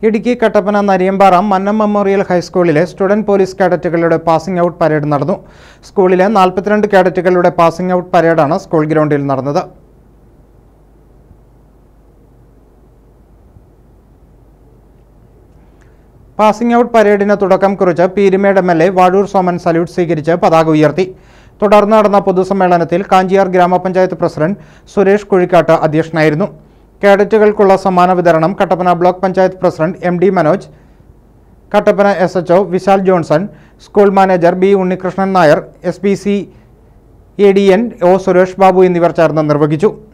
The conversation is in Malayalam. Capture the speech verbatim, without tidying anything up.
ഇടുക്കി കട്ടപ്പന നരിയമ്പാറ മന്നം മെമ്മോറിയൽ ഹൈസ്കൂളിലെ സ്റ്റുഡന്റ് പോലീസ് കേഡറ്റുകളുടെ പാസിംഗ് ഔട്ട് പരേഡ് നടന്നു. സ്കൂളിലെ നാൽപ്പത്തിരണ്ട് കേഡറ്റുകളുടെ പാസിംഗ് ഔട്ട് പരേഡാണ് സ്കൂൾ ഗ്രൗണ്ടിൽ നടന്നത്. പാസിംഗ് ഔട്ട് പരേഡിന് തുടക്കം കുറിച്ച് Peerumedu M L A Vazhoor Soman salute സ്വീകരിച്ച് പതാക ഉയർത്തി. തുടർന്ന് നടന്ന പൊതുസമ്മേളനത്തിൽ കാഞ്ചിയാർ ഗ്രാമപഞ്ചായത്ത് പ്രസിഡന്റ് സുരേഷ് കുഴിക്കാട്ട് അധ്യക്ഷനായിരുന്നു. കേഡറ്റുകൾക്കുള്ള സമ്മാന വിതരണം Kattappana block panchayat president M D Manoj, Kattappana S H O Vishal Johnson, school manager B Unnikrishnan Nair, S B C A D N O Suresh Babu എന്നിവർ ചേർന്ന് നിർവഹിച്ചു.